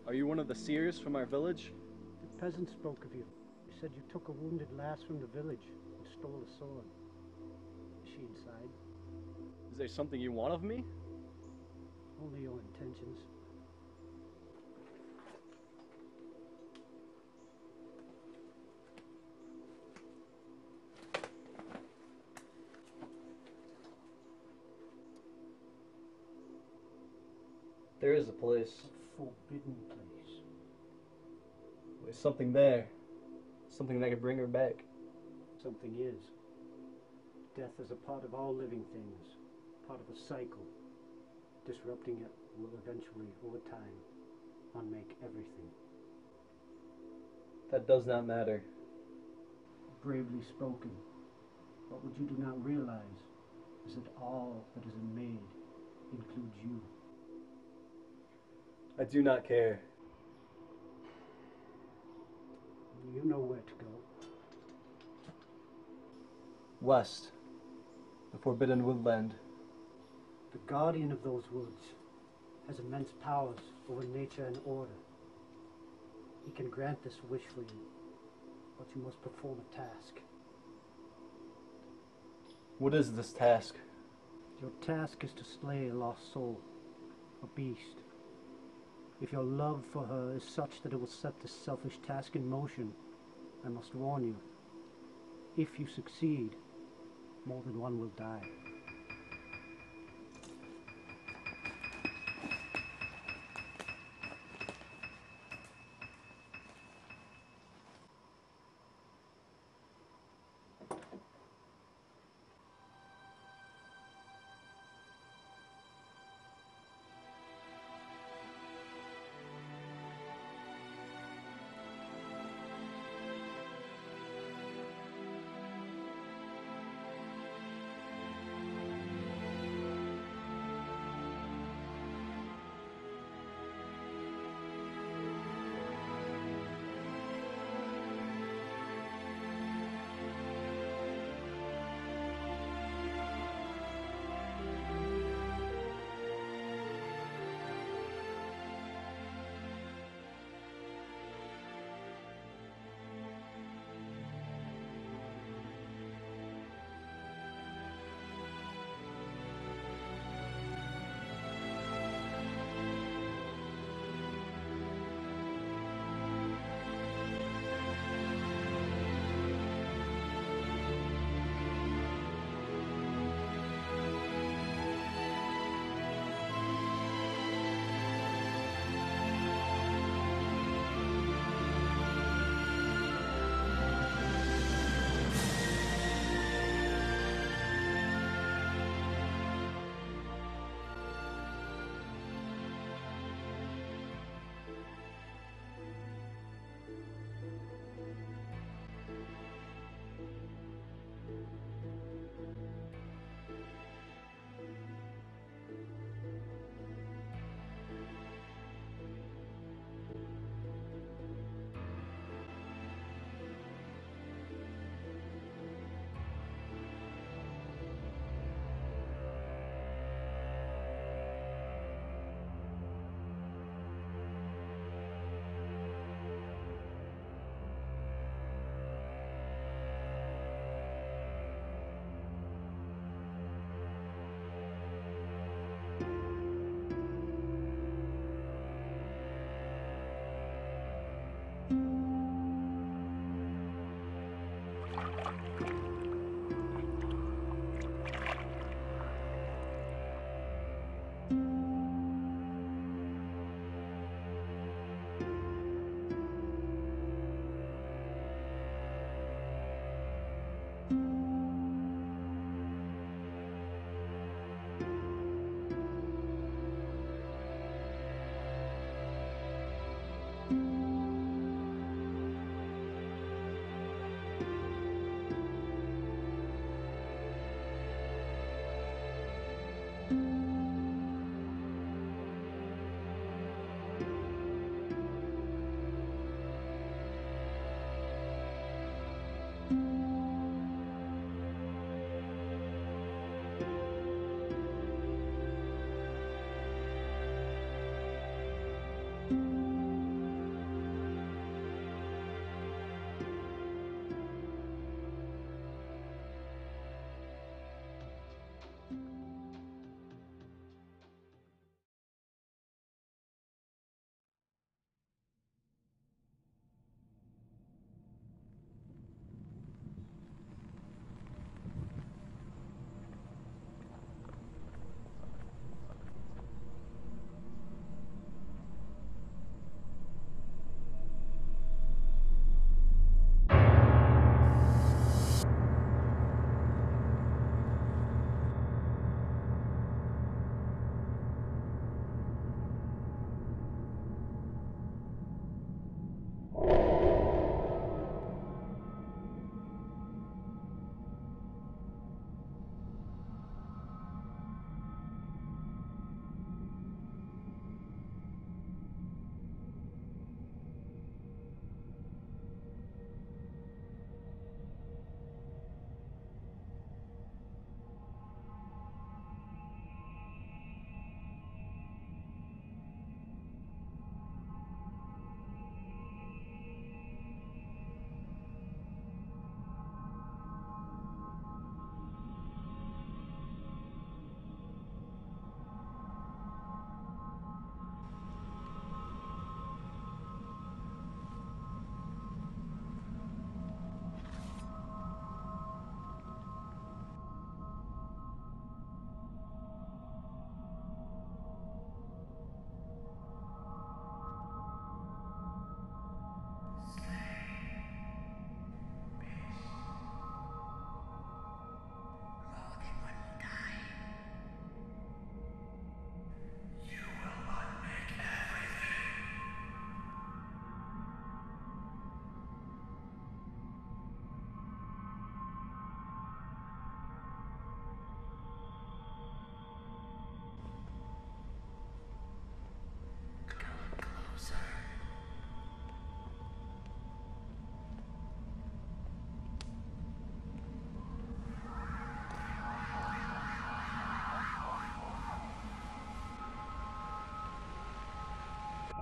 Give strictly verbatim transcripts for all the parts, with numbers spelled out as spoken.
Are you one of the seers from our village? The peasant spoke of you. He said you took a wounded lass from the village and stole a sword. Is she inside? Is there something you want of me? Only your intentions. There is a place. A forbidden place. There's something there. Something that could bring her back. Something is. Death is a part of all living things. Part of a cycle. Disrupting it will eventually, over time, unmake everything. That does not matter. Bravely spoken. But what you do not realize is that all that is made includes you. I do not care. You know where to go. West. The Forbidden Woodland. The guardian of those woods has immense powers over nature and order. He can grant this wish for you, but you must perform a task. What is this task? Your task is to slay a lost soul, a beast. If your love for her is such that it will set this selfish task in motion, I must warn you, if you succeed, more than one will die.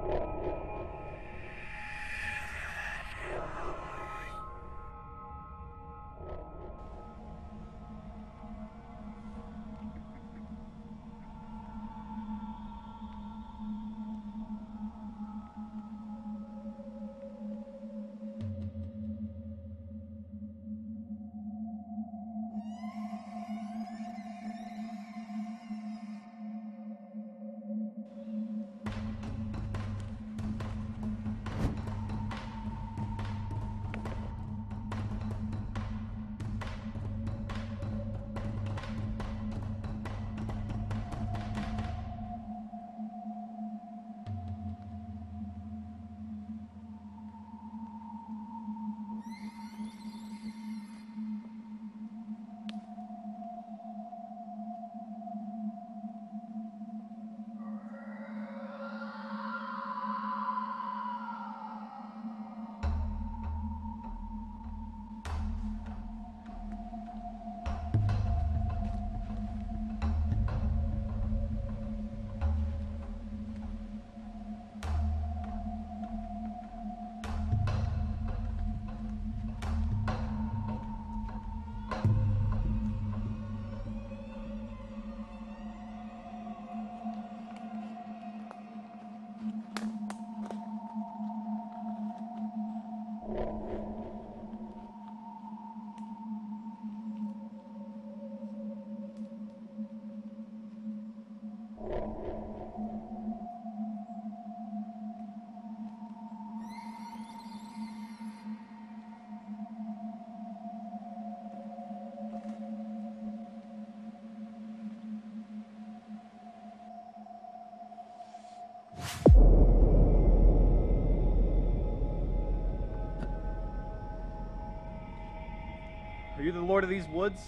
Are you the lord of these woods?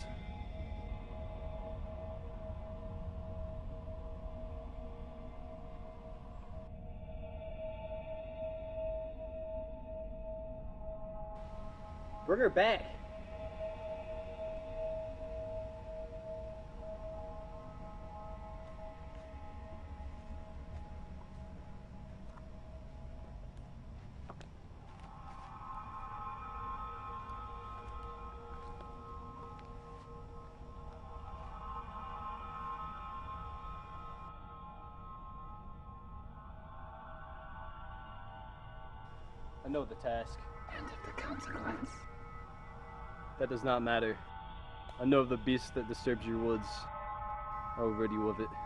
Bring her back. I know the task. And of the consequence. That does not matter. I know of the beast that disturbs your woods. I will rid you of it.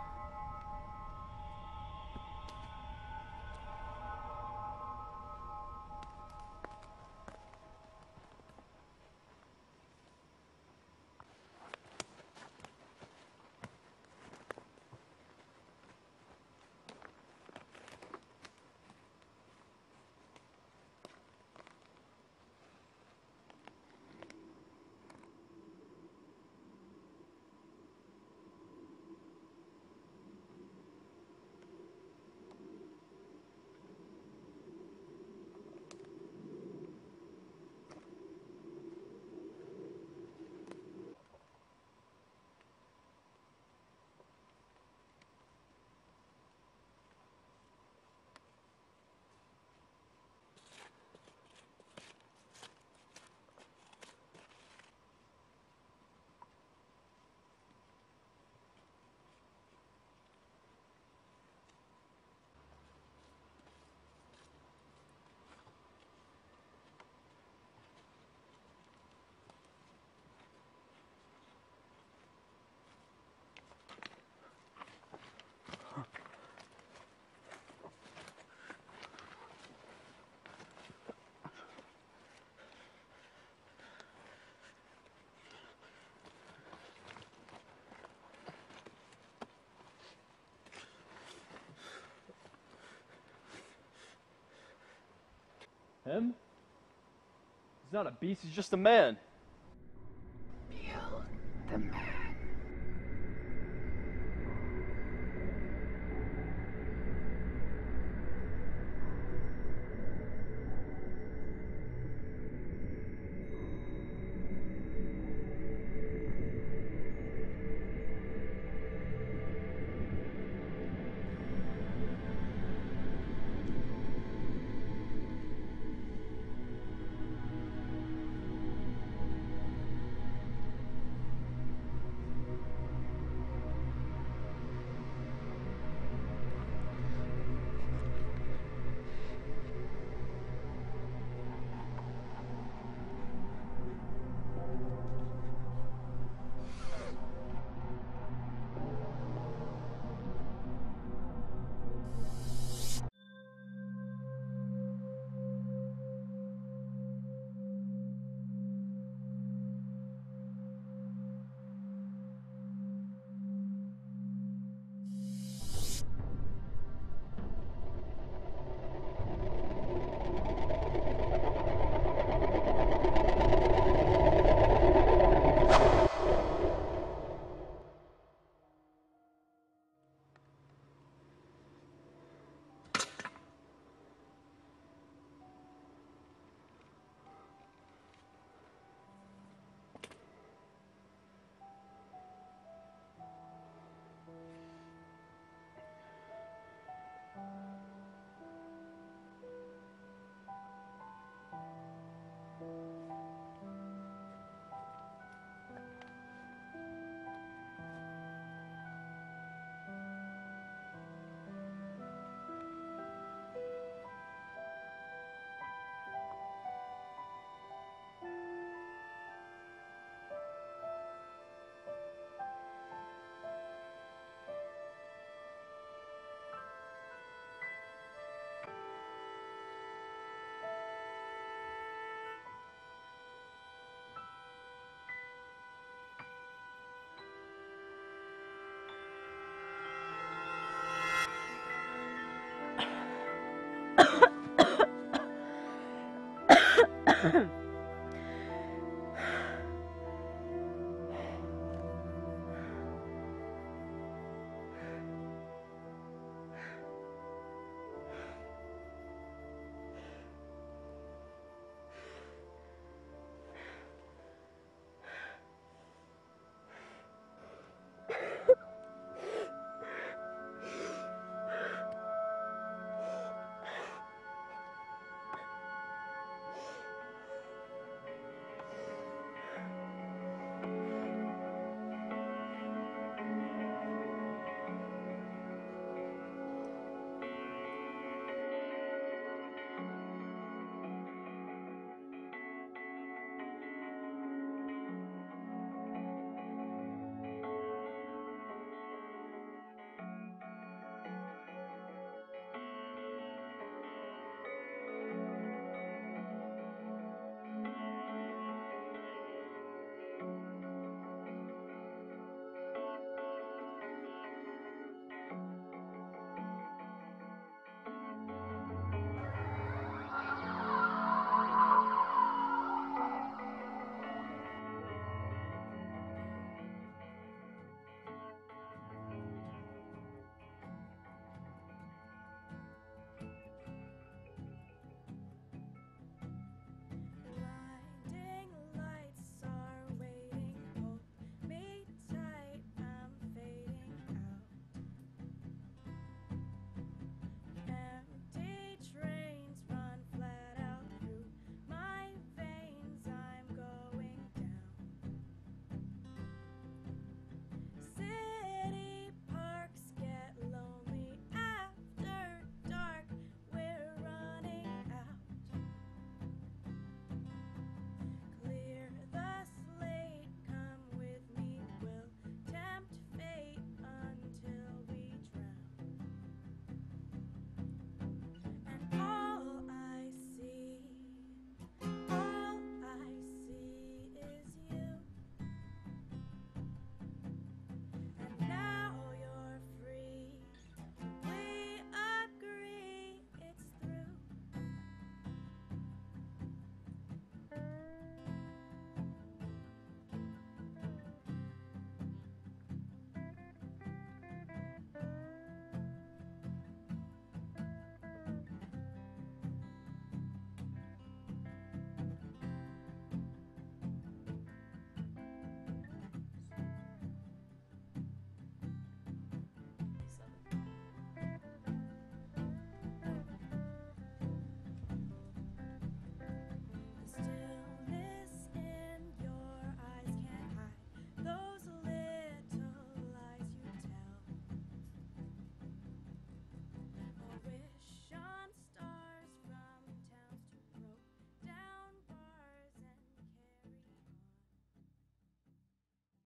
Him? He's not a beast, he's just a man. Behold the man.